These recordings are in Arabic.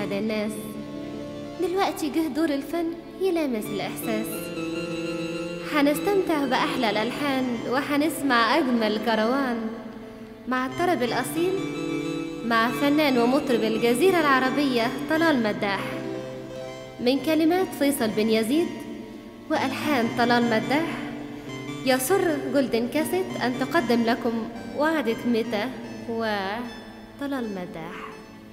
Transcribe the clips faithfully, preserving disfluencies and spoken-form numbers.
يسعد الناس. دلوقتي جه دور الفن يلامس الإحساس. حنستمتع بأحلى الألحان وحنسمع أجمل كروان مع الطرب الأصيل مع فنان ومطرب الجزيرة العربية طلال مداح، من كلمات فيصل بن يزيد وألحان طلال مداح. يسر جولدن كاسيت أن تقدم لكم وعدك متى وطلال مداح.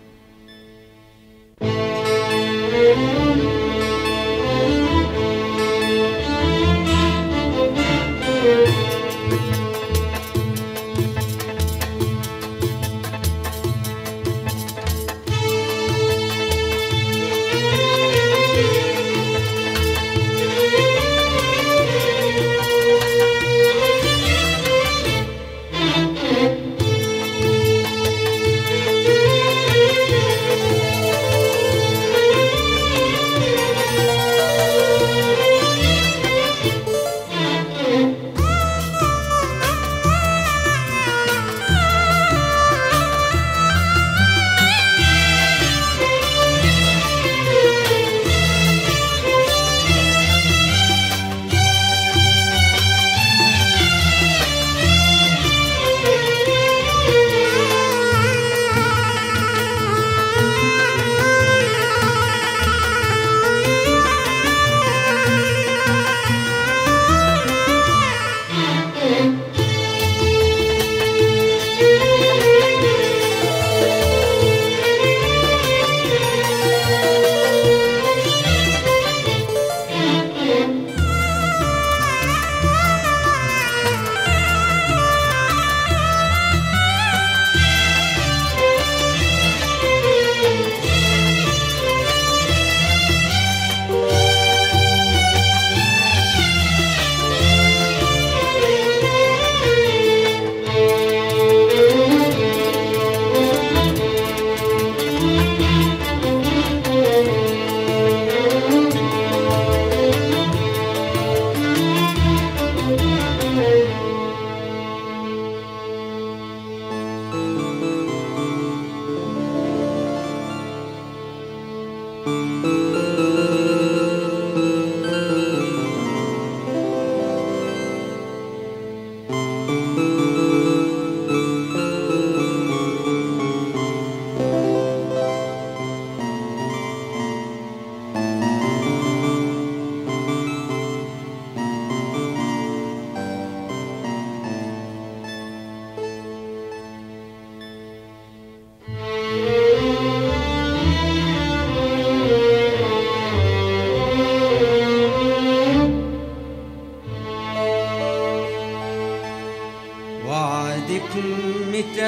متى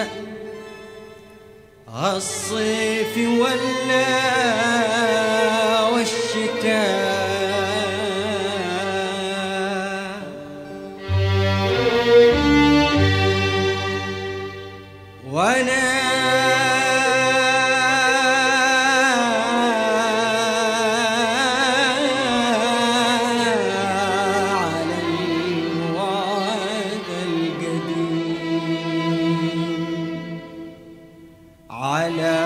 الصيف ولا والشتاء، وانا على الوعد القديم، على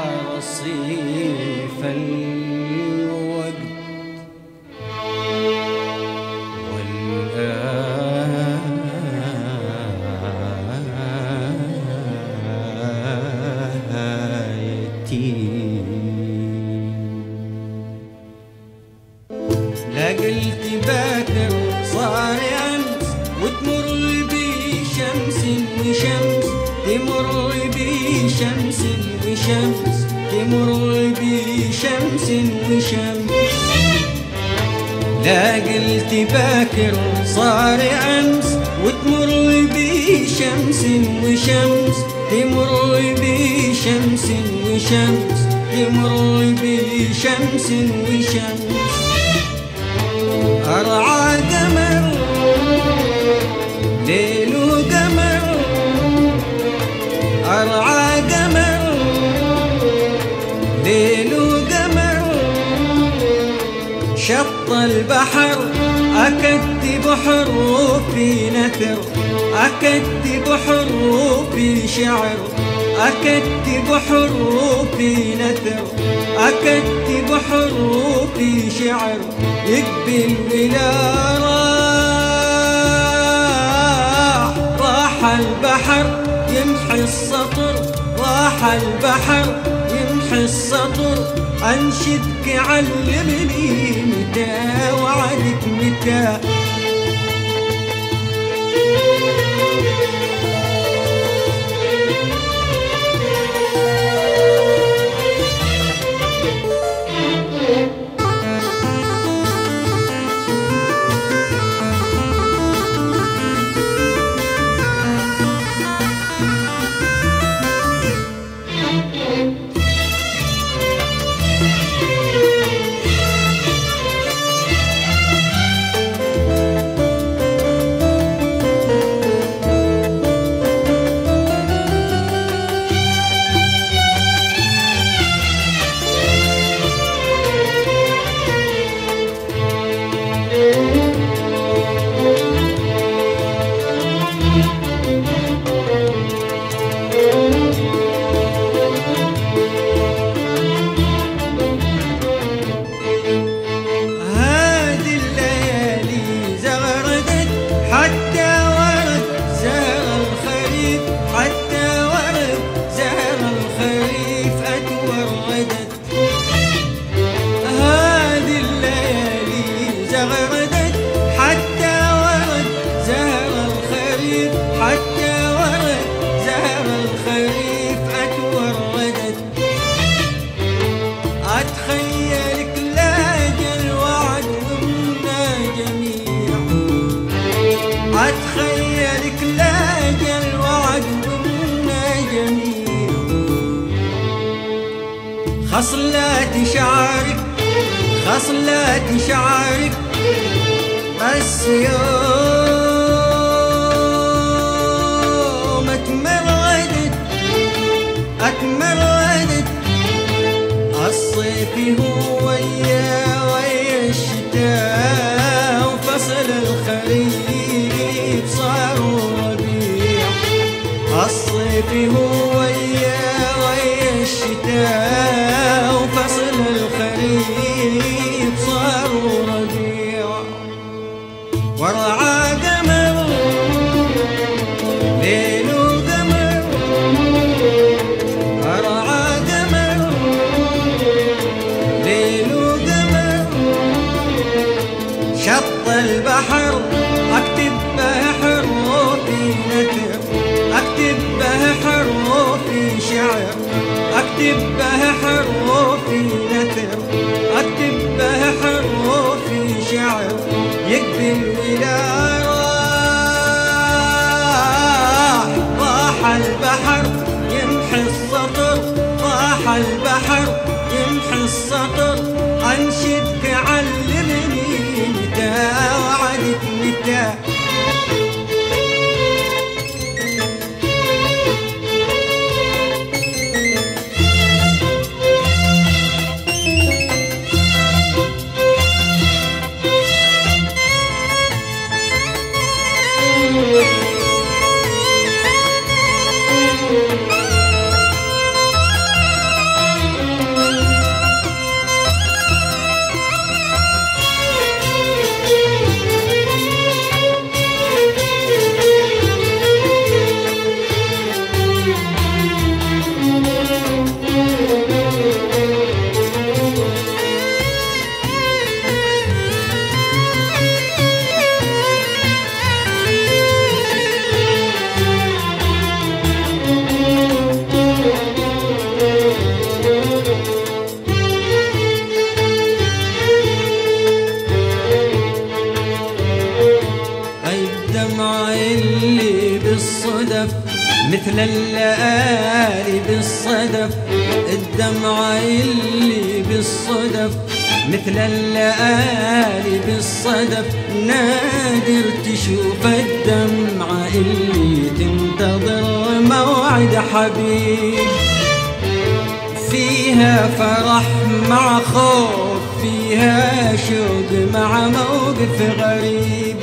رصيف الوقت لا قلت باكر صار امس وتمر بي شمس وشمس، تمر بي شمس وشمس، تمر بي شمس وشمس. لا قلت باكر صار امس وتمر بي شمس وشمس، تمر بي شمس وشمس، تمر بي شمس وشمس. أرعى قمر ليل وقمر، أرعى قمر ليل وقمر، شط البحر أكتب حروفي نثر، أكتب حروفي شعر، أكتب حروفي نثر، أكتب حروفي شعر، يقبل ولا راح، راح البحر يمحي السطر، راح البحر يمحي السطر، أنشدك علمني متى وعدك متى. أتخيلك لاقى الوعد منا جميل، خصلات شعرك خصلات شعرك بس يوم اتمردت اتمردت الصيف هو ويا ويا الشتاء، وفصل الخريف صاروا ربيع، الصيف هو ويا ويا الشتاء، وفصل الخريف صاروا ربيع. ورعى قمر ليل وقمر، ورعى قمر ليل وقمر، شط البحر أكتب به حروفي نثر، أكتب به حروفي شعر، أكتب به حروفي نثر، أكتب به حروفي شعر، يقبل ولا راح، راح البحر يمحي السطر، راح البحر يمحي السطر، أنشدك علمني متى وعدك متى. الدمع اللي بالصدف مثل الليالي بالصدف، الدمع اللي بالصدف مثل الليالي بالصدف، نادر تشوف الدمعة اللي تنتظر موعد حبيب، فيها فرح مع خوف، فيها شوق مع موقف غريب.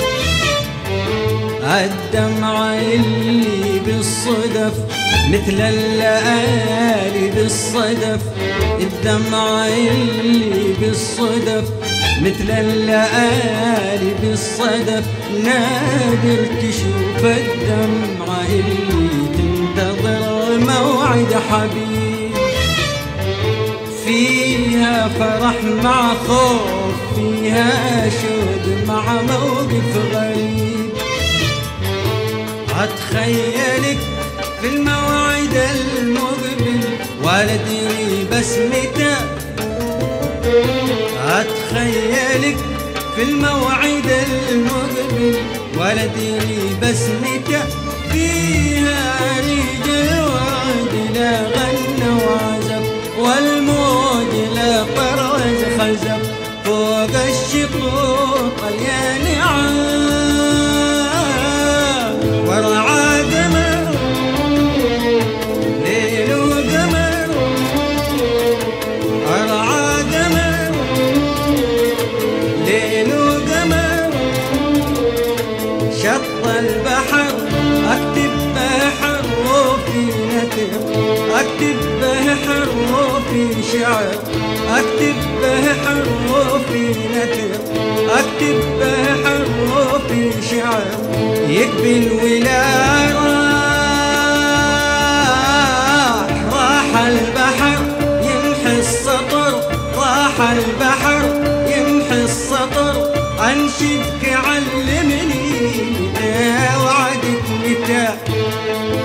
الدمعة اللي بالصدف مثل الليالي بالصدف، الدمعة اللي بالصدف مثل الليالي بالصدف. نادر تشوف الدمعة اللي تنتظر موعد حبيب. فيها فرح مع خوف، فيها شوق مع موقف غريب. أتخيلك في الموعد المقبل ولا أدري بس متى. أتخيلك في الموعد المقبل ولا أدري بس متى. فيها ريج الورد لا غنى وعزف، والموج لا طرز خزف، فوق الشطوط مليان عام ورعى قمر ليل وقمر، ورعى قمر ليل وقمر. شط البحر اكتب به حروفي نثر، اكتب به حروفي شعر، اكتب به حروفي نثر، اكتب به حروفي شعر. يقبل ولا راح، راح البحر يمحي السطر، راح البحر يمحي السطر. انشدك علمني متى وعدك متى،